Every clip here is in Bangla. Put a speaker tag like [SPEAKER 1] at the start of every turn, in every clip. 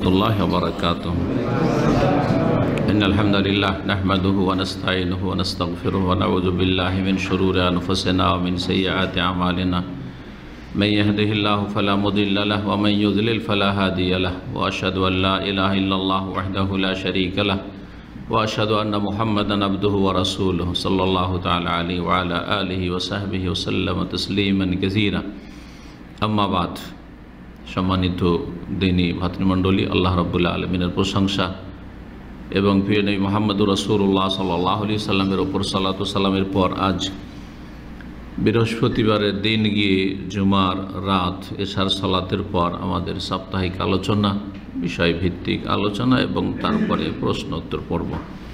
[SPEAKER 1] الله وبركاته إن الحمد لله نحمده ونستعينه ونستغفره ونعوذ بالله من شرور أنفسنا ومن سيئات أعمالنا من يهده الله فلا مضل له ومن يضلل فلا هادي له وأشهد أن لا إله إلا الله وحده لا شريك له وأشهد أن محمدا عبده ورسوله صلى الله تعالى عليه وعلى آله وصحبه وسلم تسليما كثيرا أما بعد সম্মানিত দিনী ভাতৃমণ্ডলী, আল্লাহ রাব্বুল আলামিনের প্রশংসা এবং প্রিয় নবী মুহাম্মদুর রাসূলুল্লাহ সাল্লাল্লাহু আলাইহি সাল্লামের ওপর সালাত ও সালামের পর আজ বৃহস্পতিবারের দিন গিয়ে জুমার রাত এশার সালাতের পর আমাদের সাপ্তাহিক আলোচনা, বিষয়ভিত্তিক আলোচনা এবং তারপরে প্রশ্ন উত্তর পর্ব।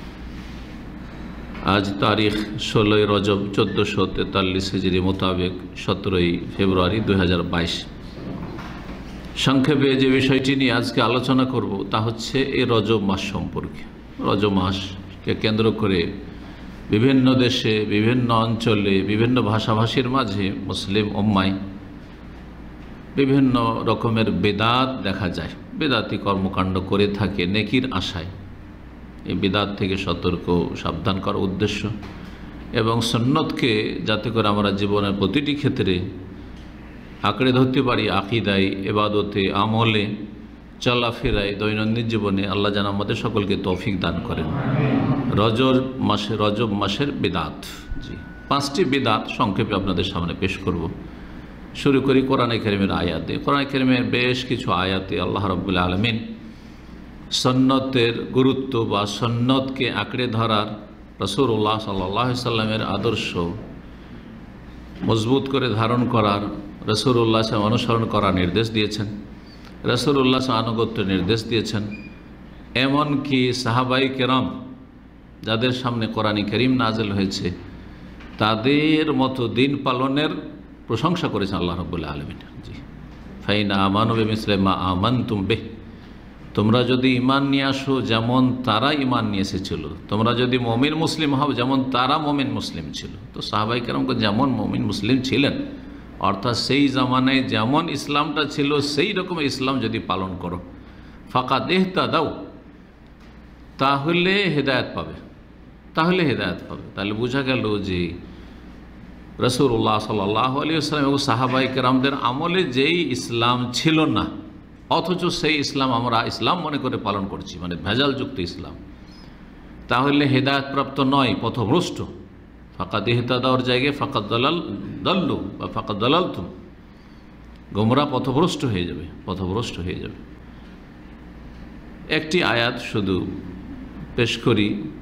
[SPEAKER 1] আজ তারিখ 16 রজব 1443 হিজরি মোতাবেক 17 ফেব্রুয়ারি 2022। সংক্ষেপে যে বিষয়টি নিয়ে আজকে আলোচনা করব তা হচ্ছে এই রজব মাস সম্পর্কে। রজব মাসকে কেন্দ্র করে বিভিন্ন দেশে, বিভিন্ন অঞ্চলে, বিভিন্ন ভাষাভাষীর মাঝে মুসলিম উম্মায় বিভিন্ন রকমের বেদাত দেখা যায়। বেদাতি কর্মকাণ্ড করে থাকে নেকির আশায়। এই বেদাত থেকে সতর্ক সাবধান করার উদ্দেশ্য এবং সুন্নতকে যাতে করে আমরা জীবনের প্রতিটি ক্ষেত্রে আঁকড়ে ধরতে পারি, আকিদায়, ইবাদতে, আমলে, চলাফেরায়, দৈনন্দিন জীবনে আল্লাহ যেন আমাদের সকলকে তৌফিক দান করেন। রজব মাসের বিদাত, জি 5টি বিদাত সংক্ষেপে আপনাদের সামনে পেশ করব। শুরু করি কোরআনে কারীমের আয়াতে। কোরআনে কারীমের বেশ কিছু আয়াতে আল্লাহ রাব্বুল আলামিন সুন্নতের গুরুত্ব বা সুন্নতকে আঁকড়ে ধরার, রাসূলুল্লাহ সাল্লাল্লাহু আলাইহি সাল্লামের আদর্শ মজবুত করে ধারণ করার, রাসূলুল্লাহ অনুসরণ করার নির্দেশ দিয়েছেন, রাসূলুল্লাহ আনুগত্যের নির্দেশ দিয়েছেন। এমনকি সাহাবায়ে কেরাম যাদের সামনে কোরআন কারীম নাযিল হয়েছে তাদের মতো দিন পালনের প্রশংসা করেছেন আল্লাহ রাব্বুল আলামিন। জি, ফাইন আমানু বিমিসলি মা আমানতুম বিহ, তোমরা যদি ঈমান নিয়ে আসো যেমন তারা ঈমান নিয়ে এসেছিল, তোমরা যদি মুমিন মুসলিম হও যেমন তারা মুমিন মুসলিম ছিল। তো সাহাবায়ে কেরামকে যেমন মুমিন মুসলিম ছিলেন, অর্থাৎ সেই জামানায় যেমন ইসলামটা ছিল সেই রকম ইসলাম যদি পালন করো, ফাকাদ ইহতাদাও, তাহলে হেদায়েত পাবে, তাহলে হেদায়েত পাবে। তাহলে বোঝা গেল যে রাসূলুল্লাহ সাল্লাল্লাহু আলাইহি ওয়াসাল্লাম এবং সাহাবায়ে কেরামদের আমলে যেই ইসলাম ছিল না, অথচ সেই ইসলাম আমরা ইসলাম মনে করে পালন করছি, মানে ভেজালযুক্ত ইসলাম, তাহলে হেদায়েতপ্রাপ্ত নয়, পথভ্রষ্ট। ফাকাদ ইহতাদাওর জায়গায় ফাকাদ দাল্লু বা ফাকাদ দালালতুম, গোমরা, পথভ্রষ্ট হয়ে যাবে, পথভ্রষ্ট হয়ে যাবে। একটি আয়াত শুধু পেশ করি,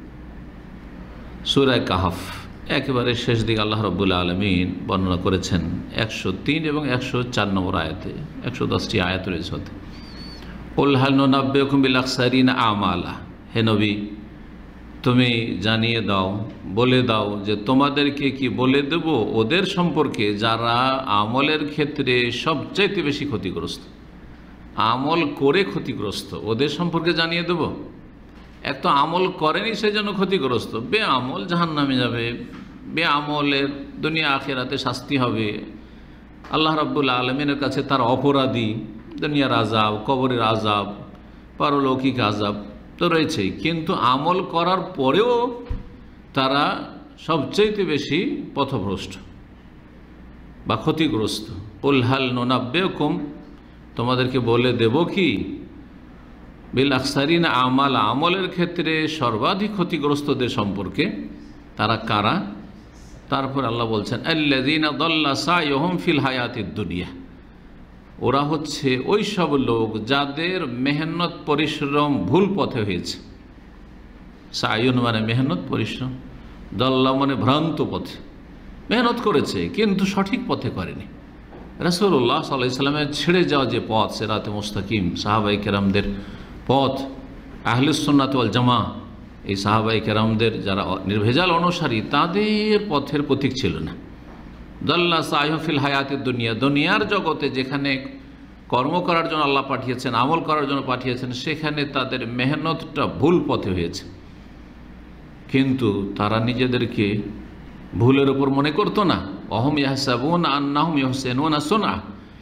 [SPEAKER 1] সূরা কাহফ একেবারে শেষ দিকে আল্লাহ রাব্বুল আলামিন বর্ণনা করেছেন 103 এবং 104 নম্বর আয়াতে। 110টি আয়াত রয়েছে। কুল হাল নুনাব্বিউকুম বিল আখসারিনা আমালা, হে নবী তুমি জানিয়ে দাও, বলে দাও যে তোমাদেরকে কি বলে দেব ওদের সম্পর্কে যারা আমলের ক্ষেত্রে সবচাইতে বেশি ক্ষতিগ্রস্ত, আমল করে ক্ষতিগ্রস্ত, ওদের সম্পর্কে জানিয়ে দেব। এক তো আমল করেনি সেই জন্য ক্ষতিগ্রস্ত, বেআমল জাহান্নামে যাবে, বেআমলের দুনিয়া আখিরাতে শাস্তি হবে, আল্লাহ রাব্বুল আলামিনের কাছে তার অপরাধী, দুনিয়ার আযাব, কবরের আযাব, পারলৌকিক আযাব তো রয়েছেই, কিন্তু আমল করার পরেও তারা সবচেয়ে বেশি পথভ্রষ্ট বা ক্ষতিগ্রস্ত। কুল হাল নুনাব্বিউকুম, তোমাদেরকে বলে দেব কি, বিল আখসারিনা আমালা, আমলের ক্ষেত্রে সর্বাধিক ক্ষতিগ্রস্তদের সম্পর্কে। তারা কারা? তারপর আল্লাহ বলছেন আল্লাযীনা দাল্লা সায়ুহুম ফিল হায়াতিদ দুনিয়া, ওরা হচ্ছে ওই সব লোক যাদের মেহনত পরিশ্রম ভুল পথে হয়েছে। সায়ুন মানে মেহনত পরিশ্রম, দাল্লা মানে ভ্রান্ত পথে, মেহনত করেছে কিন্তু সঠিক পথে করেনি। রাসূলুল্লাহ সাল্লাল্লাহু আলাইহি ওয়াসাল্লামের ছেড়ে যাওয়া যে পথ, সিরাতে মুস্তাকিম, সাহাবায়ে কেরামদের পথ, আহলুস সুন্নাত ওয়াল জামা, এই সাহাবায়ে কেরামদের যারা নির্ভেজাল অনুসারী, তাদের পথের প্রতীক ছিল না। দাল্লা সায়ুহুম ফিল হায়াতিদ দুনিয়া, দুনিয়ার জগতে যেখানে কর্ম করার জন্য আল্লাহ পাঠিয়েছেন, আমল করার জন্য পাঠিয়েছেন, সেখানে তাদের মেহনতটা ভুল পথে হয়েছে। কিন্তু তারা নিজেদেরকে ভুলের উপর মনে করতো না। অহম ইয়াহসাবুনা আন্নাহুম ইহসিনুনা সুনআ,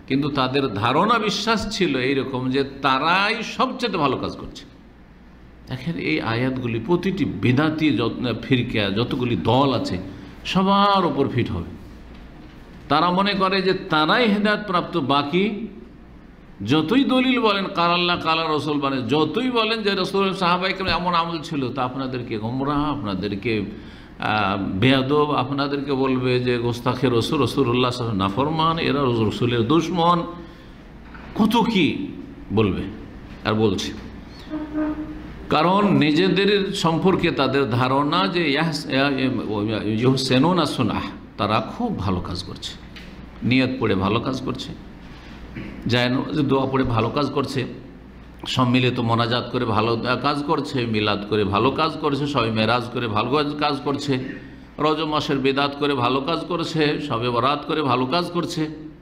[SPEAKER 1] কিন্তু তাদের ধারণা বিশ্বাস ছিল এইরকম যে তারাই সবচেয়ে ভালো কাজ করছে। দেখেন এই আয়াতগুলি প্রতিটি বিদাতি ফিরকা যতগুলি দল আছে সবার ওপর ফিট হবে। তারা মনে করে যে তারাই হেদায়েত প্রাপ্ত, বাকি যতই দলিল বলেন কাল আল্লাহ কাল রসুল বলেন, যতই বলেন যে রসুল সাহাবায়ে কেরাম এমন আমল ছিল, তা আপনাদেরকে গোমরাহ, আপনাদেরকে বেয়াদব, আপনাদেরকে বলবে যে গোস্তাখে রসুল, রসুল্লাহ নাফরমান, এরা রসুলের দুশমন, কত কি বলবে আর বলছে। কারণ নিজেদের সম্পর্কে তাদের ধারণা যে ইহসানুনা সুনাহ, তারা খুব ভালো কাজ করছে, নিয়ত পড়ে ভালো কাজ করছে, যায় দোয়া পড়ে ভালো কাজ করছে, সম্মিলিত মোনাজাত করে ভালো কাজ করছে, মিলাদ করে ভালো কাজ করছে, শবে মেরাজ করে ভালো কাজ করছে, রজব মাসের বিদাত করে ভালো কাজ করছে, শবে বরাত করে ভালো কাজ করছে,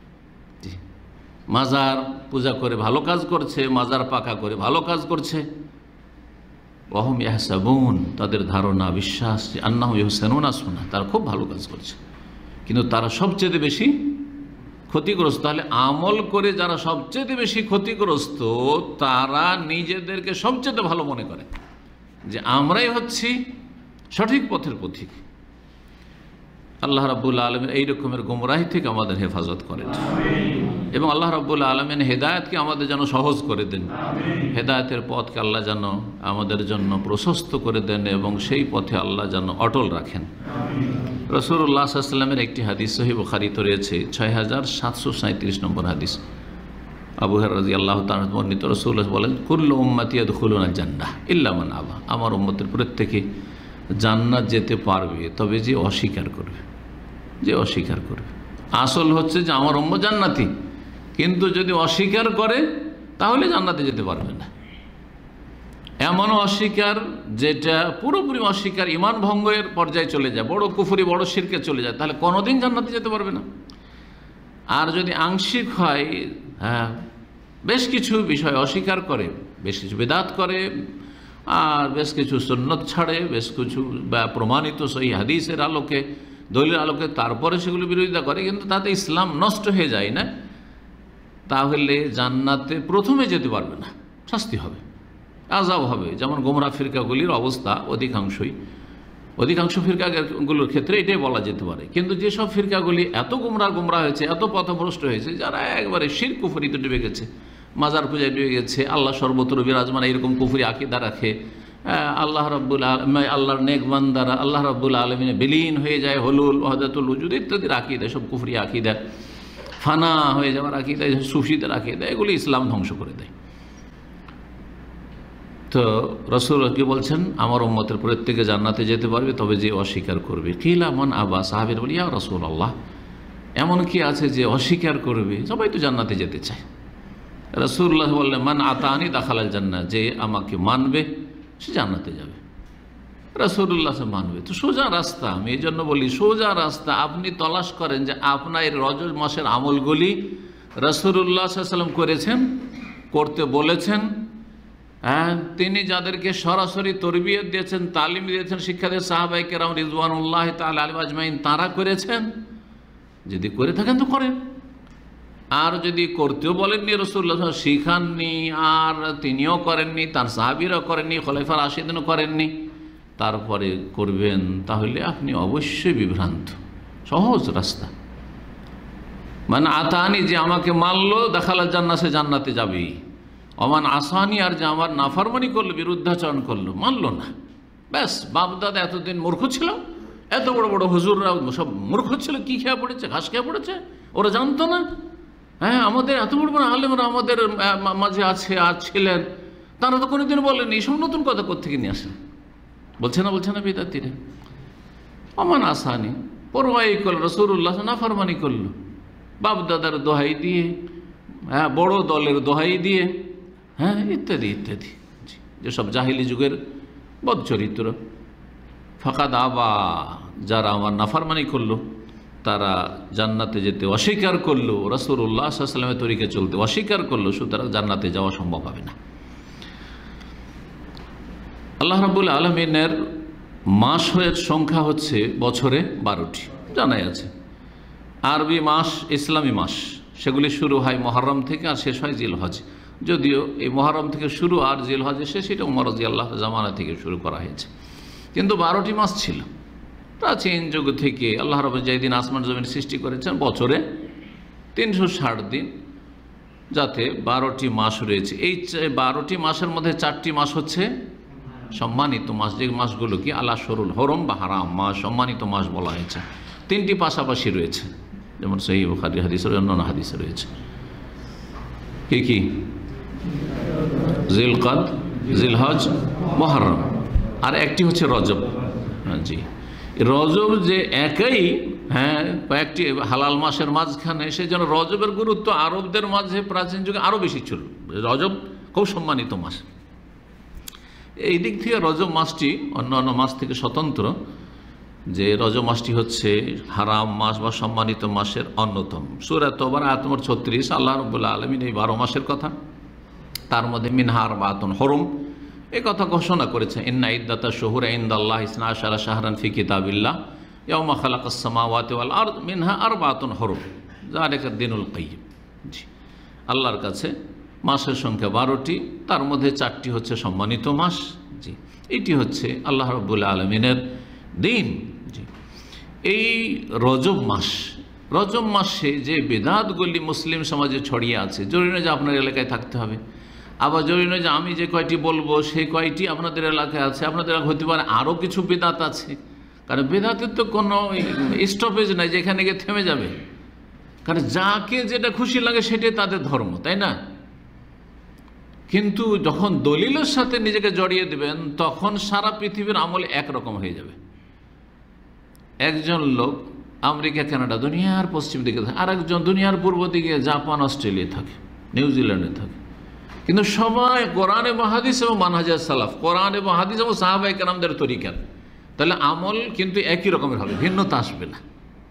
[SPEAKER 1] মাজার পূজা করে ভালো কাজ করছে, মাজার পাকা করে ভালো কাজ করছে। ওয়াহুম ইয়াহসাবুন, তাদের ধারণা বিশ্বাস যে আন্নাহুম ইহসানুনা সুন্নাহ, তারা খুব ভালো কাজ করছে, কিন্তু তারা সবচেয়ে বেশি ক্ষতিগ্রস্ত। তাহলে আমল করে যারা সবচেয়ে বেশি ক্ষতিগ্রস্ত, তারা নিজেদেরকে সবচেয়ে ভালো মনে করে যে আমরাই হচ্ছি সঠিক পথের পথিক। আল্লাহ রাব্বুল আলামিন এই রকমের গোমরাহি থেকে আমাদের হেফাজত করেন এবং আল্লাহ রাব্বুল আলামিন হেদায়েতকে আমাদের যেন সহজ করে দেন, হেদায়েতের পথকে আল্লাহ যেন আমাদের জন্য প্রশস্ত করে দেন এবং সেই পথে আল্লাহ যেন অটল রাখেন। রাসূলুল্লাহ সাল্লাল্লাহু আলাইহি ওয়াসাল্লামের একটি হাদিস সহিহ বুখারীতে রয়েছে, 6737 নম্বর হাদিস। আবু হুরায়রা রাদিয়াল্লাহু তাআলা বর্ণিত, রাসূলুল্লাহ বলেন, কুল্লু উম্মতি ইয়াদখুলুনাল জান্নাহ ইল্লা মান আবা, আমার উম্মতের প্রত্যেকে জান্নাত যেতে পারবে, তবে যে অস্বীকার করবে, যে অস্বীকার করবে। আসল হচ্ছে যে আমার উম্মত জান্নাতি, কিন্তু যদি অস্বীকার করে তাহলে জান্নাতে যেতে পারবে না। এমন অস্বীকার যেটা পুরোপুরি অস্বীকার, ইমান ভঙ্গের পর্যায়ে চলে যায়, বড় কুফরি, বড় শিরকে চলে যায়, তাহলে কোনোদিন জান্নাতে যেতে পারবে না। আর যদি আংশিক হয়, হ্যাঁ, বেশ কিছু বিষয় অস্বীকার করে, বেশ কিছু বিদআত করে, আর বেশ কিছু সুন্নত ছাড়ে, বেশ কিছু প্রমাণিত সহিহ হাদিসের আলোকে, দলিলের আলোকে তারপরে সেগুলো বিরোধিতা করে, কিন্তু তাতে ইসলাম নষ্ট হয়ে যায় না, তাহলে জান্নাতে প্রথমে যেতে পারবে না, শাস্তি হবে, আযাব হবে। যেমন গোমরা ফিরকাগুলির অবস্থা অধিকাংশ ফিরকাগুলোর ক্ষেত্রে এটাই বলা যেতে পারে। কিন্তু যেসব ফিরকাগুলি এত গোমরা হয়েছে, এত পথভ্রষ্ট হয়েছে, যারা একবারে শিরক কুফরিতে ডুবে গেছে, মাজার পূজায় ডুবে গেছে, আল্লাহ সর্বত্র বিরাজমান এরকম কুফরি আকীদা রাখে, আল্লাহ রাব্বুল আলামিন, আল্লাহর নেক বান্দারা আল্লাহ রাব্বুল আলামিনে বিলীন হয়ে যায়, হুলুল ওয়াহদাতুল উজুদ ইত্যাদির আকীদা, সব কুফরি আকীদা, ফানা হয়ে যাওয়ার আকীদা, সুফিদের আকীদা, এগুলি ইসলাম ধ্বংস করে দেয়। তো রাসূল কি বলছেন, আমার উম্মতের প্রত্যেকে জান্নাতে যেতে পারবে, তবে যে অস্বীকার করবে। কিলা মান আবা, সাহাবীরা বলি, ইয়া রাসূলুল্লাহ, এমন কি আছে যে অস্বীকার করবে? সবাই তো জান্নাতে যেতে চায়। রাসূলুল্লাহ বললেন, মান আতানি দাখালাল জান্নাহ, যে আমাকে মানবে সে জান্নাতে যাবে। রাসূলুল্লাহ মানবে, তো সোজা রাস্তা। আমি এই জন্য বলি সোজা রাস্তা। আপনি তলাশ করেন যে আপনার রজব মাসের আমলগুলি রাসূলুল্লাহ সাল্লাল্লাহু আলাইহি ওয়াসাল্লাম করেছেন, করতে বলেছেন, হ্যাঁ, তিনি যাদেরকে সরাসরি তরবিয়ত দিয়েছেন, তালিম দিয়েছেন, শিক্ষা দিয়ে সাহাবায়ে কেরাম রিজওয়ানুল্লাহ তাআলা আলাইহিম আজমাইন, তারা করেছেন। যদি করে থাকেন তো করেন, আর যদি করতেও বলেননি, রাসূলুল্লাহ শিখাননি, আর তিনিও করেননি, তার সাহাবীরাও করেননি, খোলাফায়ে রাশিদিনও করেননি, তারপরে করবেন, তাহলে আপনি অবশ্যই বিভ্রান্ত। সহজ রাস্তা। মানে আতানি, যে আমাকে মানলো, দাখালাল জান্নাহ, সে জান্নাতে যাবেই। অমান আসানি, আর যে আমার নাফরমানি করলো, বিরুদ্ধাচরণ করলো, মানলো না, ব্যাস। বাপদাদা এতদিন মূর্খ ছিল, এত বড় বড় হুজুররা সব মূর্খ ছিল, কি খেয়ে পড়েছে, ঘাস খেয়ে পড়েছে, ওরা জানতো না। হ্যাঁ, আমাদের এত বড় বড় আলেমরা আমাদের মাঝে আছে, আর ছিলেন, তারা তো কোনোদিন বলেনি। সব নতুন কথা কোত্থেকে নিয়ে আসেন, বলছে না বিদাতিরা। অমান আসানি, পরোয়াই করল, রাসূলুল্লাহ নাফরমানি করলো, বাপদাদার দোহাই দিয়ে, হ্যাঁ, বড় দলের দোহাই দিয়ে, হ্যাঁ, ইত্যাদি ইত্যাদি, যেসব জাহিলি যুগের বদচরিত্র। ফাকাদ আবা, যারা আমার নাফরমানি করলো, তারা জান্নাতে যেতে অস্বীকার করলো, রাসূলুল্লাহ সাল্লাল্লাহু আলাইহি ওয়াসাল্লামের তরিকে চলতে অস্বীকার করলো, সুতরাং জান্নাতে যাওয়া সম্ভব হবে না। আল্লাহ রাব্বুল আলামিনের মাসের সংখ্যা হচ্ছে বছরে 12টি, জানাই আছে। আরবি মাস, ইসলামী মাস সেগুলি শুরু হয় মুহররম থেকে আর শেষ হয় জিলহজ। যদিও এই মুহররম থেকে শুরু আর জিলহজে শেষ, এটা উমর রাদিয়াল্লাহু জামানা থেকে শুরু করা হয়েছে। কিন্তু 12টি মাস ছিল প্রাচীন যুগ থেকে। আল্লাহ রাব্বুল যেদিন আসমান জমিন সৃষ্টি করেছেন বছরে 360 দিন, যাতে 12টি মাস রয়েছে। এই 12টি মাসের মধ্যে 4টি মাস হচ্ছে সম্মানিত মাস, যে মাসগুলো কি আল-আশহুরুল হুরুম বা হারাম মাস, সম্মানিত মাস বলা হয়েছে। 3টি পাশাপাশি রয়েছে, যেমন সহিহ বুখারী হাদিসের অন্যান্য হাদিসে রয়েছে। কি কি? জিলকাদ, জিলহজ, মুহররম, আর একটি হচ্ছে রজব। জি, রজব যে একই কয়েকটি হালাল মাসের মাঝখানে, সেই জন্য রজবের গুরুত্ব আরবদের মাঝে প্রাচীন যুগে আরও বেশি ছিল। রজব খুব সম্মানিত মাস। এই দিক থেকে রজব মাসটি অন্যান্য মাস থেকে স্বতন্ত্র, যে রজব মাসটি হচ্ছে হারাম মাস বা সম্মানিত মাসের অন্যতম। সূরা তাওবার আয়াত নম্বর 36 আল্লাহ রাব্বুল আলামিন এই 12 মাসের কথা, তার মধ্যে মিনহা আরবাতুন হুরুম এই কথা ঘোষণা করেছে। ইন্না ইদ্দাতা শুহুরি ইনদাল্লাহি 12 শাহরান ফি কিতাবিল্লাহ ইয়াওমা খালাকাস সামাওয়াতি ওয়াল আরদ মিনহা আরবাতুন হুরুম যালিকা দ্বীনুল কাইয়্যিম। জি, আল্লাহর কাছে মাসের সংখ্যা 12টি, তার মধ্যে 4টি হচ্ছে সম্মানিত মাস। জি, এটি হচ্ছে আল্লাহ রাব্বুল আলামিনের দিন। জি, এই রজব মাসে যে বিদআতগুলি মুসলিম সমাজে ছড়িয়ে আছে, জরুরি নয় যে আপনার এলাকায় থাকতে হবে, আবার জরুরি নয় যে আমি যে কয়টি বলবো সেই কয়টি আপনাদের এলাকায় আছে। আপনাদের এলাকায় হতে পারে আরও কিছু বিদআত আছে, কারণ বিদআতের তো কোনো স্টপেজ নাই যেখানে গিয়ে থেমে যাবে। কারণ যাকে যেটা খুশি লাগে সেটাই তাদের ধর্ম, তাই না? কিন্তু যখন দলিলের সাথে নিজেকে জড়িয়ে দেবেন তখন সারা পৃথিবীর আমল একরকম হয়ে যাবে। একজন লোক আমেরিকা, কানাডা, দুনিয়ার পশ্চিম দিকে থাকে, আর একজন দুনিয়ার পূর্ব দিকে জাপান, অস্ট্রেলিয়া থাকে, নিউজিল্যান্ডে থাকে, কিন্তু সবাই কোরআন এবং হাদিস এবং মানহাজে সালাফ, কোরআন এবং হাদিস এবং সাহাবায়ে কেরামদের তরিকার। তাহলে আমল কিন্তু একই রকমের হবে, ভিন্নতা আসবে না,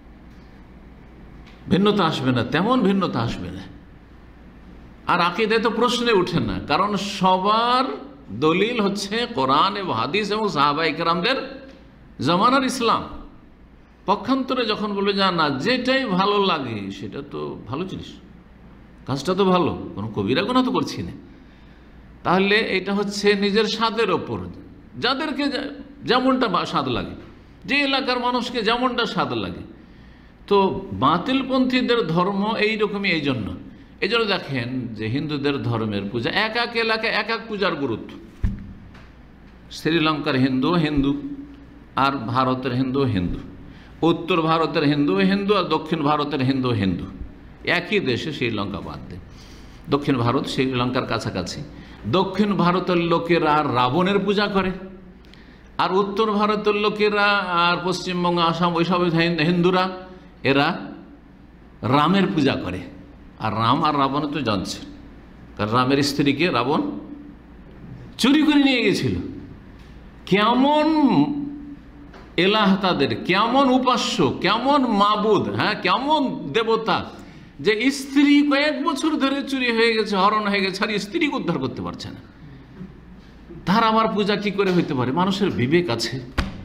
[SPEAKER 1] তেমন ভিন্নতা আসবে না। আর আকীদায় তো প্রশ্নে ওঠে না, কারণ সবার দলিল হচ্ছে কোরআন এবং হাদিস এবং সাহাবায়ে কেরামদের জামানার ইসলাম। পক্ষান্তরে যখন বলবে না যেটাই ভালো লাগে সেটা তো ভালো জিনিস, কাজটা তো ভালো, কোনো কবিরা গুনাহ তো করছি না, তাহলে এটা হচ্ছে নিজের স্বাদের ওপর, যাদেরকে যেমনটা স্বাদ লাগে, যে এলাকার মানুষকে যেমনটা স্বাদ লাগে। তো বাতিলপন্থীদের ধর্ম এইরকমই। এই জন্য দেখেন যে হিন্দুদের ধর্মের পূজা এক এক এলাকায় এক এক পূজার গুরুত্ব। শ্রীলঙ্কার হিন্দু আর ভারতের হিন্দু, উত্তর ভারতের হিন্দু আর দক্ষিণ ভারতের হিন্দু। একই দেশে, শ্রীলঙ্কা বাদ দেয়, দক্ষিণ ভারত শ্রীলঙ্কার কাছাকাছি। দক্ষিণ ভারতের লোকেরা রাবণের পূজা করে, আর উত্তর ভারতের লোকেরা আর পশ্চিমবঙ্গ, আসাম, ওইসব হিন্দুরা এরা রামের পূজা করে। আর রাম আর রাবণ তো জানছে, কারণ রামের স্ত্রীকে রাবণ চুরি করে নিয়ে গেছিল। কেমন এলাহ তাদের, কেমন উপাস্য, কেমন মাবুদ, কেমন দেবতা, যে স্ত্রী কয়েক বছর ধরে চুরি হয়ে গেছে, হরণ হয়ে গেছে, আর স্ত্রীকে উদ্ধার করতে পারছে না। তার আমার পূজা কি করে হইতে পারে? মানুষের বিবেক আছে।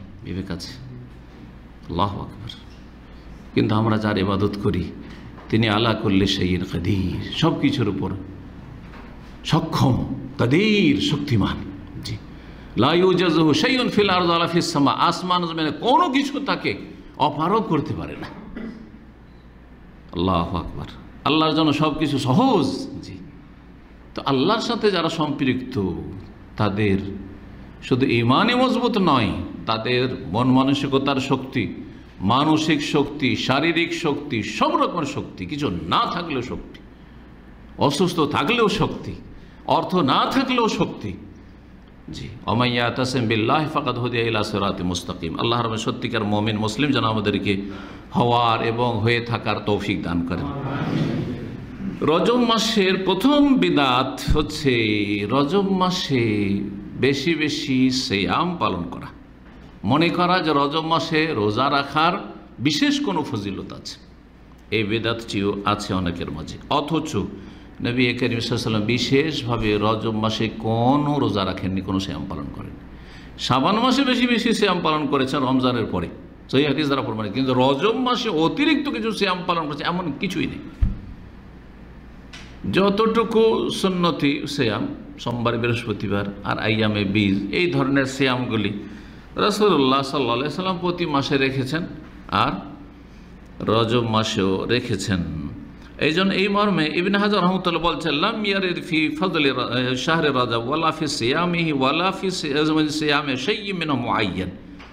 [SPEAKER 1] আল্লাহু আকবার। কিন্তু আমরা যার ইবাদত করি তিনি আলা কুল্লি শাইইন কাদির, সব কিছুর উপর সক্ষম, কাদির, শক্তিমান। জি, লা ইউজাজুহু শাইউন ফিল আরদি ওয়ালা ফিস সামা, আসমান জমিনে কোনো কিছু তাকে অপারগ করতে পারে না। আল্লাহু আকবার। আল্লাহর জন্য সব কিছু সহজ। জি, তো আল্লাহর সাথে যারা সম্পৃক্ত তাদের শুধু ঈমানই মজবুত নয়, তাদের মন মানসিকতার শক্তি, মানসিক শক্তি, শারীরিক শক্তি, সব রকমের শক্তি, কিছু না থাকলেও শক্তি, অসুস্থ থাকলেও শক্তি, অর্থ না থাকলেও শক্তি। জি, ওমান ইয়াতাসিম বিল্লাহি ফাকাদ হুদিয়া ইলা সিরাতিম মুস্তাকিম। আল্লাহর রহমতে সত্যিকার মুমিন মুসলিম যেন আমাদেরকে হওয়ার এবং হয়ে থাকার তৌফিক দান করেন। রজব মাসের প্রথম বিদআত হচ্ছে রজব মাসে বেশি বেশি সিয়াম পালন করা, মনে করা যে রজব মাসে রোজা রাখার বিশেষ কোনো ফজিলত আছে। এই বিদআতটিও আছে অনেকের মাঝে, অথচ নবী করিম সাল্লাল্লাহু আলাইহি ওয়াসাল্লাম বিশেষভাবে রজব মাসে কোনো রোজা রাখেননি, কোনো সিয়াম পালন করেন। শাবান মাসে বেশি বেশি সিয়াম পালন করেছেন রমজানের পরে, সহিহ হাদিস দ্বারা প্রমাণিত, কিন্তু রজব মাসে অতিরিক্ত কিছু সিয়াম পালন করেছে এমন কিছুই নেই। যতটুকু সুন্নতি সিয়াম, সোমবার বৃহস্পতিবার আর আইয়ামে বীজ, এই ধরনের সিয়ামগুলি রাসূলুল্লাহ সাল্লাল্লাহু আলাইহি সাল্লাম প্রতি মাসে রেখেছেন আর রজব মাসেও রেখেছেন। এই জন্য এই মর্মে ইবনে হাজার রাহমাতুল্লাহ বলছেন, লাম ইয়ারিদ ফি ফাদলি শাহরি রজব ওয়ালা ফি সিয়ামিহি ওয়ালা ফি সিয়ামে শাইইন মিনহু মুআয়্যান।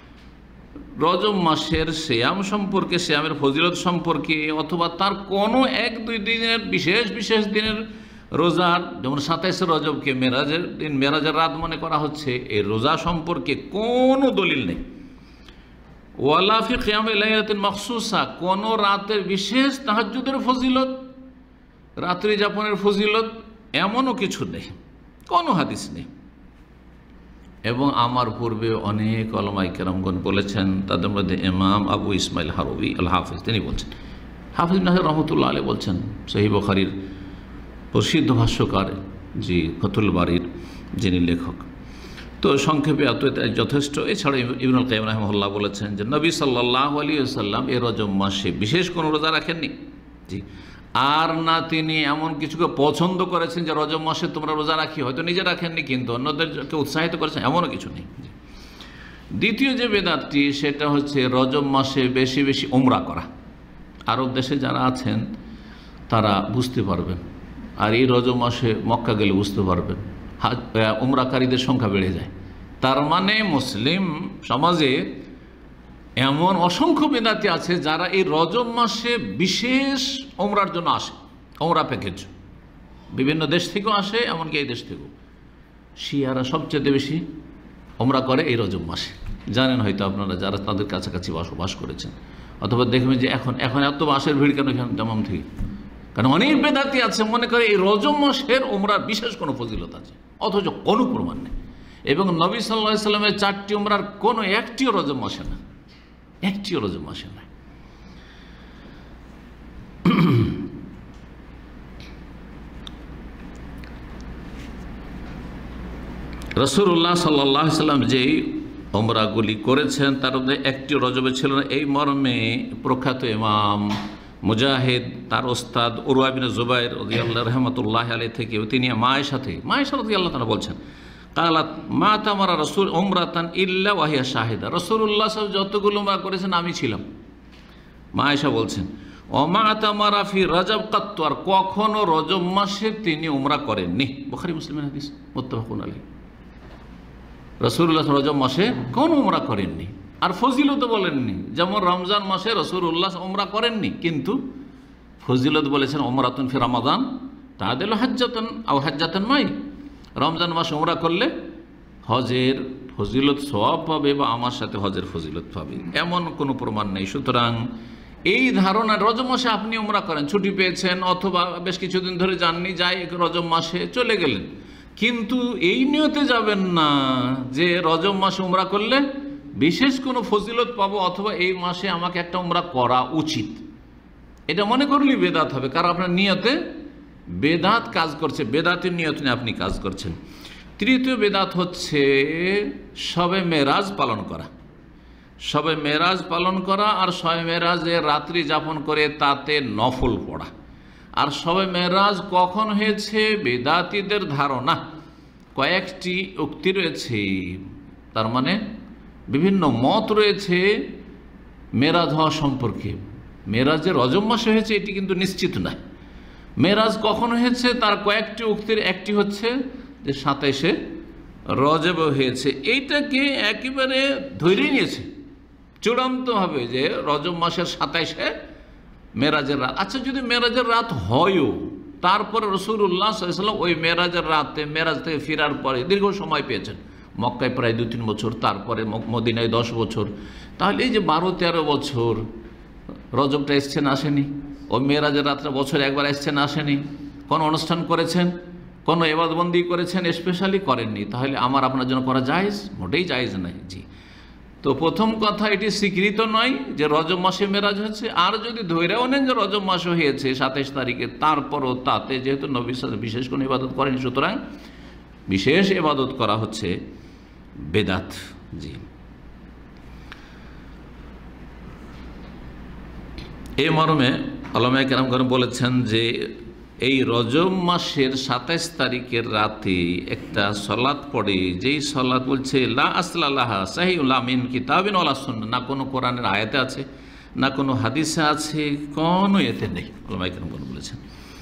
[SPEAKER 1] রজব মাসের সিয়াম সম্পর্কে, সিয়ামের ফজিলত সম্পর্কে, অথবা তার কোনো এক দুই দিনের বিশেষ বিশেষ দিনের রোজার, যেমন 27 রজবকে মেরাজের দিন, মেরাজের রাত মনে করা হচ্ছে, এই রোজা সম্পর্কে কোনো দলিল নেই। ওয়ালা ফি কিয়ামে লাইলাতিন মাখসুসা, কোনো রাতের বিশেষ তাহাজ্জুদের ফজিলত, রাত্রি যাপনের ফজিলত, এমনও কিছু নেই, কোনো হাদিস নেই। এবং আমার পূর্বে অনেক উলামায়ে কেরামগণ বলেছেন, তাদের মধ্যে ইমাম আবু ইসমাইল হারবি আল হাফিজ, তিনি বলছেন, হাফিজ ইবনে হাজার রাহমাতুল্লাহ আলাইহি বলছেন, সহিহ বুখারীর প্রসিদ্ধ ভাষ্যকার জি ফাতুল বারীর যিনি লেখক, তো সংক্ষেপে এত যথেষ্ট। এছাড়া ইবনুল কাইয়িম রাহিমাহুল্লাহ বলেছেন যে নবী সাল্লাল্লাহু আলাইহি ওয়াসাল্লাম এই রজব মাসে বিশেষ কোনো রোজা রাখেননি, জি, আর না তিনি এমন কিছুকে পছন্দ করেছেন যে রজব মাসে তোমরা রোজা রাখি, হয়তো নিজে রাখেননি কিন্তু অন্যদেরকে উৎসাহিত করেছেন, এমনও কিছু নেই। দ্বিতীয় যে বেদাতটি, সেটা হচ্ছে রজব মাসে বেশি বেশি উমরা করা। আরব দেশে যারা আছেন তারা বুঝতে পারবেন, আর এই রজব মাসে মক্কা গেলে বুঝতে পারবেন, উমরাকারীদের সংখ্যা বেড়ে যায়। তার মানে মুসলিম সমাজে এমন অসংখ্য বেদাতি আছে যারা এই রজব মাসে বিশেষ উমরার জন্য আসে, উমরা প্যাকেজ বিভিন্ন দেশ থেকেও আসে, এমনকি এই দেশ থেকেও। শিয়ারা সবচেয়ে বেশি উমরা করে এই রজব মাসে, জানেন হয়তো আপনারা যারা তাদের কাছাকাছি বসবাস করেছেন, অথবা দেখবেন যে এখন এত বাসের ভিড় কেন এখানে তেমন থেকে, কারণ অনেক বেদাতি আছে মনে করে এই রজব মাসের উমরার বিশেষ কোনো ফজিলত আছে, অথচ কোনো প্রমাণ নেই। এবং নবী সাল্লাল্লাহু আলাইহি সাল্লামের 4টি উমরার কোনো একটিও রজব মাসে না, একটিও রজব মাসে না। রাসূলুল্লাহ সাল্লাল্লাহু আলাইহি সাল্লাম যেই উমরাগুলি করেছেন তার মধ্যে একটি রজবে ছিল না, এই মর্মে প্রখ্যাত ইমাম মুজাহিদ তার ওস্তাদ উরওয়া ইবনে জুবাইর রাদিয়াল্লাহু রাহমাতুল্লাহি আলাইহি থেকে, তিনি মা আয়েশা রাদিয়াল্লাহু তাআলা বলছেন, কালাত মা তামারা রাসূল উমরাতান ইল্লা ওয়া হিয়া শাহিদা, রাসূলুল্লাহ সাল্লাল্লাহু আলাইহি যতগুলো উমরা করেছেন আমি ছিলাম। মা আয়েশা বলছেন, ও মা তামারা ফি রজব কাত্তু, আর কখনো রজব মাসে তিনি উমরা করেননি। বুখারী মুসলিমের হাদিস, মুত্তাফাকুন আলাইহি। রাসূলুল্লাহ রজব মাসে কোন উমরা করেননি, আর ফজিলত বলেননি। যেমন রমজান মাসে রাসূলুল্লাহ উমরা করেননি, কিন্তু ফজিলত বলেছেন উমরাতুন ফি রমাদান তাআদিলু হাজ্জাতান আও হাজ্জাতান মাই, রমজান মাসে উমরা করলে হজের ফজিলত সওয়াব পাবে বা আমার সাথে হজের ফজিলত পাবে, এমন কোনো প্রমাণ নেই। সুতরাং এই ধারণা, রজব মাসে আপনি উমরা করেন, ছুটি পেয়েছেন অথবা বেশ কিছুদিন ধরে যাননি, যাই রজব মাসে চলে গেলেন, কিন্তু এই নিয়তে যাবেন না যে রজব মাসে উমরা করলে বিশেষ কোনো ফজিলত পাবো, অথবা এই মাসে আমাকে একটা উমরা করা উচিত, এটা মনে করলেই বেদাত হবে, কারণ আপনার নিয়তে বেদাত কাজ করছে, বেদাতের নিয়ত নিয়ে আপনি কাজ করছেন। তৃতীয় বেদাত হচ্ছে শবে মেরাজ পালন করা, শবে মেরাজ পালন করা, আর শবে মেরাজে রাত্রি যাপন করে তাতে নফল পড়া। আর শবে মেরাজ কখন হয়েছে, বেদাতীদের ধারণা কয়েকটি উক্তি রয়েছে, তার মানে বিভিন্ন মত রয়েছে মেরাজ হওয়া সম্পর্কে। মেরাজে রজব মাসে হয়েছে এটি কিন্তু নিশ্চিত নয়। মেরাজ কখন হয়েছে তার কয়েকটি উক্তির একটি হচ্ছে যে 27শে রজব হয়েছে, এইটাকে একেবারে ধরে নিয়েছে চূড়ান্তভাবে যে রজব মাসের 27শে মেরাজের রাত। আচ্ছা, যদি মেরাজের রাত হয়ও, তারপরে রাসূলুল্লাহ সাল্লাল্লাহু আলাইহি ওয়াসাল্লাম ওই মেরাজের রাতে, মেরাজ থেকে ফেরার পরে দীর্ঘ সময় পেয়েছেন, মক্কায় প্রায় 2-3 বছর, তারপরে মদিনায় 10 বছর, তাহলে এই যে 12-13 বছর রজবটা এসছে না আসেনি, ওই মেরাজের রাতটা বছর একবার এসছে না আসেনি, কোনো অনুষ্ঠান করেছেন, কোনো ইবাদতবন্দি করেছেন, স্পেশালি করেননি, তাহলে আমার আপনার জন্য করা জায়েজ? মোটেই জায়েজ নাই। জি, তো প্রথম কথা, এটি স্বীকৃত নয় যে রজব মাসে মেরাজ হচ্ছে। আর যদি ধৈর্যও নেন যে রজব মাসে হয়েছে 27 তারিখে, তারপরও তাতে যেহেতু নবী বিশেষ কোনো ইবাদত করেনি, সুতরাং বিশেষ ইবাদত করা হচ্ছে বেদাত। জি, এই মর্মে উলামায়ে কেরাম বলেছেন যে এই রজব মাসের 27 তারিখের রাতে একটা সলাত পড়ে, যেই সলাত বলছে লা আসলাল্লাহা সাহিউল্লাহ মিন কিতাবিন ওয়ালা সুন্নাহ, না কোনো কোরআনের আয়াতে আছে, না কোনো হাদিসে আছে, কোনো এতে নেই, ওলামায়ে কেরাম বলেছেন।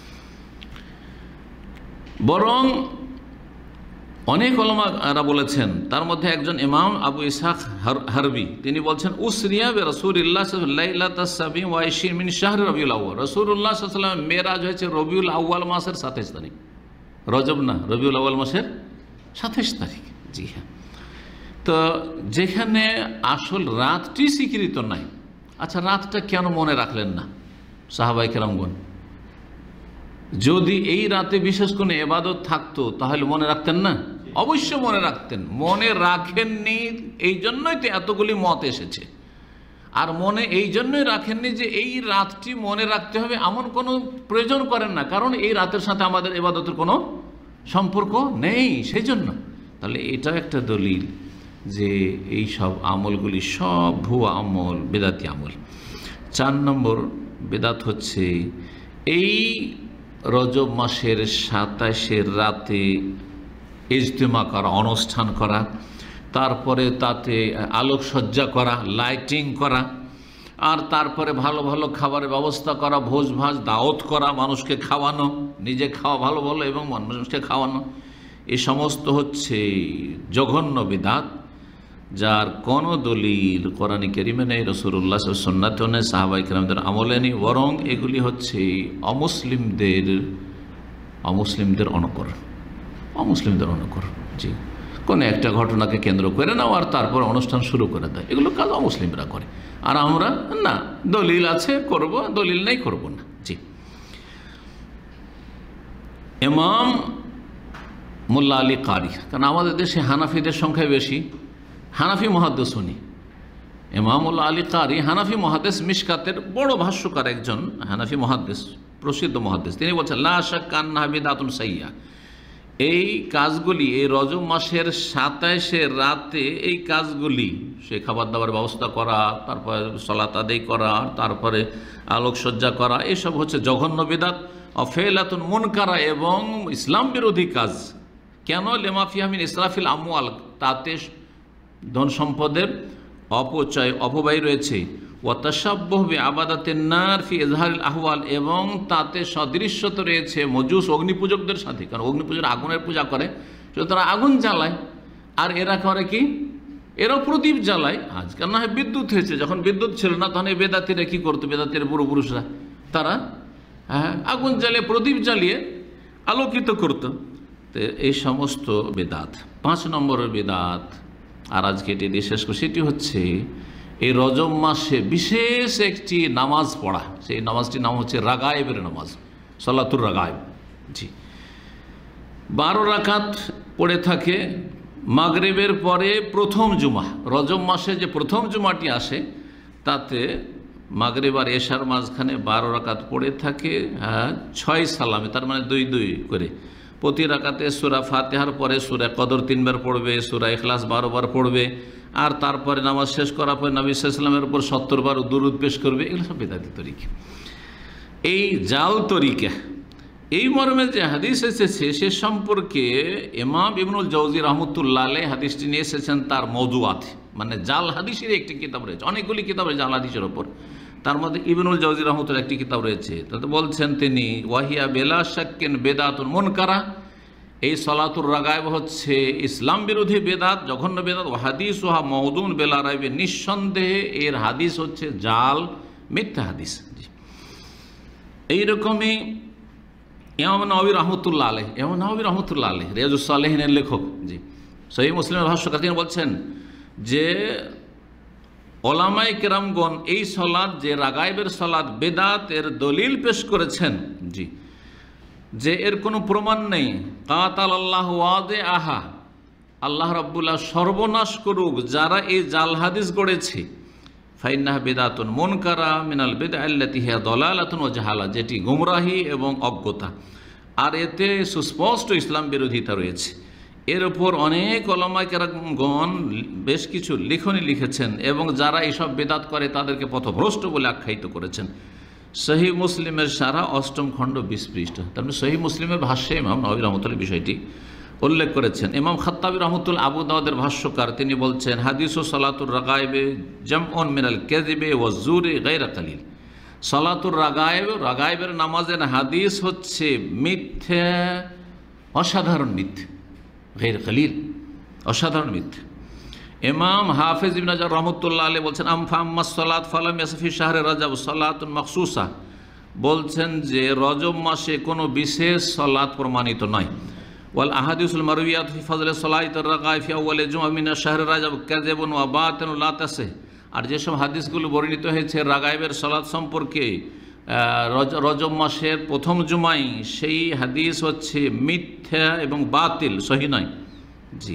[SPEAKER 1] বরং অনেক ওলামারা বলেছেন, তার মধ্যে একজন ইমাম আবু ইসহাক হারবি, তিনি বলছেন উসরিয়া বে রাসূলিল্লাহ লাইলাতাস সাবি ওয়া 20 মিন শাহর রবিউল আউয়াল, রাসূলুল্লাহ সাল্লাল্লাহু আলাইহি ওয়াসাল্লাম মেরাজ হয়েছে রবিউল আউয়াল মাসের 27 তারিখ, রজব না, রবিউল আউয়াল মাসের 27 তারিখ। জি হ্যাঁ, তো যেখানে আসল রাতটি স্বীকৃত নাই, আচ্ছা রাতটা কেন মনে রাখলেন না সাহাবায়ে কেরামগণ? যদি এই রাতে বিশেষ কোনো ইবাদত থাকতো তাহলে মনে রাখতেন না? অবশ্যই মনে রাখতেন। মনে রাখেননি, এই জন্যই তো এতগুলি মত এসেছে। আর মনে এই জন্যই রাখেননি যে এই রাতটি মনে রাখতে হবে এমন কোনো প্রয়োজন করেন না, কারণ এই রাতের সাথে আমাদের ইবাদতের কোনো সম্পর্ক নেই, সেই জন্য। তাহলে এটা একটা দলিল যে এই সব আমলগুলি সব ভুয়া আমল, বেদাতি আমল। 4 নম্বর বেদাত হচ্ছে এই রজব মাসের 27 রাতে ইজতেমা করা, অনুষ্ঠান করা, তারপরে তাতে আলোকসজ্জা করা, লাইটিং করা, আর তারপরে ভালো ভালো খাবারের ব্যবস্থা করা, ভোজ ভাজ দাওয়াত করা, মানুষকে খাওয়ানো, নিজে খাওয়া ভালো ভালো এবং মানুষকে খাওয়ানো, এই সমস্ত হচ্ছে জঘন্য বিদআত, যার কোনো দলিল কোরআনে কারিমে নেই, রাসূলুল্লাহ সাল্লাল্লাহু আলাইহি সুন্নাতে নেই, সাহাবায়ে কেরামদের আমলে নেই, বরং এগুলি হচ্ছে অমুসলিমদের অনুকরণ। জি, কোনো একটা ঘটনাকে কেন্দ্র করে নাও আর তারপর অনুষ্ঠান শুরু করে দেয়, এগুলো কাজ অমুসলিমরা করে। আর আমরা না, দলিল আছে করব, দলিল নেই করব না। জি, ইমাম মোল্লা আলী কারি, কারণ আমাদের দেশে হানাফিদের সংখ্যা বেশি, হানাফি মুহাদ্দিস উনি, ইমামুল্লাহ আলী কারি হানাফি মুহাদ্দিস, মিশকাতের বড় ভাষ্যকার একজন হানাফি মুহাদ্দিস, প্রসিদ্ধ মুহাদ্দিস। তিনি বলছেন লা শাক্কা আন্নাহা বিদআতুন সাইয়্যা, এই কাজগুলি এই রজব মাসের 27 রাতে এই কাজগুলি, সে খাবার দাবার ব্যবস্থা করা, তারপরে সালাত আদায় করা, তারপরে আলোকসজ্জা করা, এসব হচ্ছে জঘন্য বিদআত, অফেলাতুন মুনকারা এবং ইসলাম বিরোধী কাজ। কেন? লিমা ফিহা মিন ইসরাফিল আমওয়াল, তাতে ধন সম্পদের অপব্যয় রয়েছে, ওয়া তাশাব্বুহ বিআবাদাতিন নার ফি ইজহারিল আহওয়াল, এবং তাতে সদৃশ্যত রয়েছে মজুস অগ্নিপূজকদের সাথে, কারণ অগ্নিপূজার আগুনের পূজা করে, তারা আগুন জ্বালায়, আর এরা করে কি, এরাও প্রদীপ জ্বালায়। আজকাল না হয় বিদ্যুৎ হয়েছে, যখন বিদ্যুৎ ছিল না তখন এই বেদাতিরা কী করতো, বেদাতির পূর্বপুরুষরা তারা আগুন জ্বালিয়ে, প্রদীপ জ্বালিয়ে আলোকিত করতো। তো এই সমস্ত বেদাত। 5 নম্বরের বেদাত, আর আজকে এটি দিয়ে শেষ করছি, সেটি হচ্ছে এই রজব মাসে বিশেষ একটি নামাজ পড়া, সেই নামাজটির নাম হচ্ছে রাগায়েবের নামাজ, সালাতুর রাগায়েব। জি, 12 রাকাত পড়ে থাকে মাগরিবের পরে প্রথম জুমা। রজব মাসে যে প্রথম জুমাটি আসে তাতে মাগরিব আর এশার মাঝখানে 12 রাকাত পড়ে থাকে, 6 সালামে, তার মানে 2-2 করে। প্রতি রাকাতে সূরা ফাতিহার পরে সূরা কদর 3 বার পড়বে, সূরা ইখলাস 12 বার পড়বে, আর তারপরে নামাজ শেষ করার পরে নবী সাল্লাল্লাহু আলাইহি ওয়াসাল্লামের উপর 70 বার দুরূদ পেশ করবে। এগুলো সব বেদাতি তরিকা, এই জাল তরিকা। এই মর্মে যে হাদিস এসেছে সে সম্পর্কে ইমাম ইবনুল জাওজি রাহমাতুল্লাহ আলাইহি হাদিসটি নিয়ে এসেছেন তার মওযুআত, মানে জাল হাদিসের একটি কিতাব রয়েছে, অনেকগুলি কিতাব রয়েছে জাল হাদিসের ওপর, তার মধ্যে ইবনুল জাওজি রাহমাতুল্লাহ একটি কিতাব রয়েছে। তাতে বলছেন তিনি, ওয়াহিয়া বিলা শাক্কিন বিদআতুন মুনকারা, এই সালাতুর রাগায়েব হচ্ছে ইসলাম বিরোধী বেদাত, জঘন্য বেদাত। ও হাদিসুহা মাউদুন বিলা রাইব, নিঃসন্দেহে এর হাদিস হচ্ছে জাল, মিথ্যা হাদিস। এইরকমই ইমাম নাওয়াবী রাহমাতুল্লাহ আলাইহি, ইমাম নাওয়াবী রাহমাতুল্লাহ আলাইহি রিয়াজুস সালিহিনের লেখক, জি, সহিহ মুসলিমের ভাষ্যকার, তিনি বলছেন যে ওলামায়ে কেরামগণ এই সালাত, যে রাগায়েবের সালাত বেদাত, এর দলিল পেশ করেছেন, জি, যে এর কোনো প্রমাণ নেই। কাতালাল্লাহু ওয়াদিআহা, আল্লাহ রাব্বুল আলামিন সর্বনাশ করুক যারা এই জাল হাদিস গড়েছে। ফাইন্নাহা বিদআতুন মুনকারা মিনাল বিদআ আল্লাতী হিয়া দালালাতুন ওয়া জাহালা, যেটি গুমরাহি এবং অজ্ঞতা, আর এতে সুস্পষ্ট ইসলাম বিরোধিতা রয়েছে। এর উপর অনেক ওলামায়ে কেরামগণ বেশ কিছু লিখনি লিখেছেন এবং যারা এইসব বেদাত করে তাদেরকে পথভ্রষ্ট বলে আখ্যায়িত করেছেন। সহি মুসলিমের সারা 8ম খণ্ড 20 পৃষ্ঠা। তার মানে সহি মুসলিমের ভাষ্যে ইমাম নবী রহমতুল্লাহ বিষয়টি উল্লেখ করেছেন। ইমাম খাত্তাবী রহমতুল্লাহ আবু দাউদের ভাষ্যকার, তিনি বলছেন হাদিস ও সালাতুর রাগায়েবে জামউন মিনাল কাযিবে ওয়াজ জুরি গায়রা কালিল। সালাতুর রাগায়েবের নামাজের হাদিস হচ্ছে মিথ্যা, অসাধারণ মিথ্যা, গায়রা কালিল, অসাধারণ মিথ্যা। ইমাম হাফেজ ইবনে হাজার রহমতুল্লাহ আলাইহি বলছেন আম্মাস সালাত ফালাম ইয়াসফি শাহরে রাজাব সালাতুন মাখসুসা, বলছেন যে রজব মাসে কোনো বিশেষ সালাত প্রমাণিত নয়। ওয়াল আহাদিসুল মারউইয়াত ফি ফাজলে সালাতির রাগায় ফি আউয়ালে জুমআ মিন শাহরে রাজাব কাযিবুন ওয়া বাতিলুন লা তাসিহ। আর যেসব হাদিসগুলো বর্ণিত হয়েছে রাগায়েবের সালাত সম্পর্কে রজব মাসের প্রথম জুমাই, সেই হাদিস হচ্ছে মিথ্যা এবং বাতিল, সহি নয়। জি।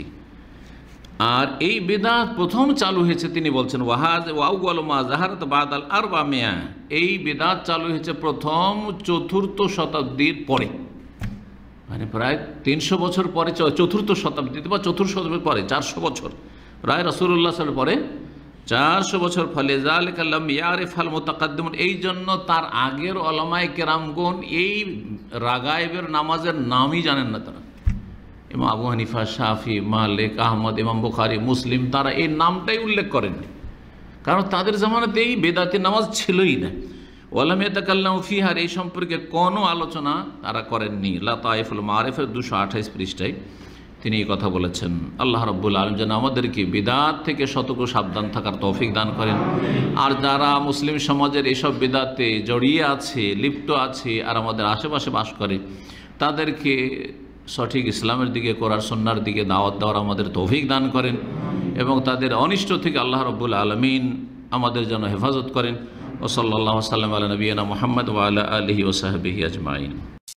[SPEAKER 1] আর এই বিদআত প্রথম চালু হয়েছে, তিনি বলছেন ওয়াহাজ ওয়াউয়ালু মা যাহারাত বাদাল আরবা মিয়া, এই বিদআত চালু হয়েছে প্রথম 4র্থ শতাব্দীর পরে, মানে প্রায় 300 বছর পরে, 4র্থ শতাব্দীতে বা 4র্থ শতাব্দীর পরে, 400 বছর, প্রায় রাসূলুল্লাহ সাল্লাল্লাহু আলাইহি ওয়াসাল্লাম পরে 400 বছর। ফলে যালিকা লাম ইয়ারিফাল মুতাকাদ্দিমুন, এই জন্য তার আগের উলামায়ে কেরামগণ এই রাগায়েবের নামাজের নামই জানেন না। তারা ইমাম আবু হানিফা, শাফি, মালিক, আহমদ, ইমাম বুখারী, মুসলিম, তারা এই নামটাই উল্লেখ করেননি, কারণ তাদের জামানাতে এই বেদাতি নামাজ ছিলই না। ওয়ালাম ইয়াতাকাল্লামু ফিহা, এই সম্পর্কে কোনো আলোচনা তারা করেননি। লাতাইফুল মারিফের 228 পৃষ্ঠায় তিনি এই কথা বলেছেন। আল্লাহ রাব্বুল আলামিন যেন আমাদেরকে বিদআত থেকে সতর্ক সাবধান থাকার তৌফিক দান করেন। আর যারা মুসলিম সমাজের এইসব বিদআতে জড়িয়ে আছে, লিপ্ত আছে, আর আমাদের আশেপাশে বাস করে, তাদেরকে সঠিক ইসলামের দিকে, কোরআন সুন্নাহর দিকে দাওয়াত দেওয়ার আমাদের তৌফিক দান করেন, এবং তাদের অনিষ্ট থেকে আল্লাহ রাব্বুল আলামিন আমাদের যেন হেফাজত করেন। ওয়া সাল্লাল্লাহু আলা নবিয়িনা মুহাম্মদ ওয়া আলা আলিহি ওয়া সাহবিহি আজমাইন।